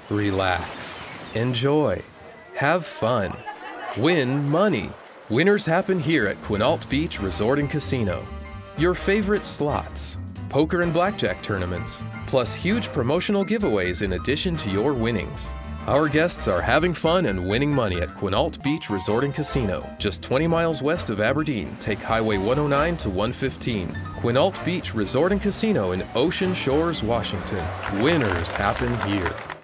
Relax. Enjoy. Have fun. Win money. Winners happen here at Quinault Beach Resort and Casino. Your favorite slots, poker and blackjack tournaments, plus huge promotional giveaways in addition to your winnings. Our guests are having fun and winning money at Quinault Beach Resort and Casino, just 20 miles west of Aberdeen. Take Highway 109 to 115. Quinault Beach Resort and Casino in Ocean Shores, Washington. Winners happen here.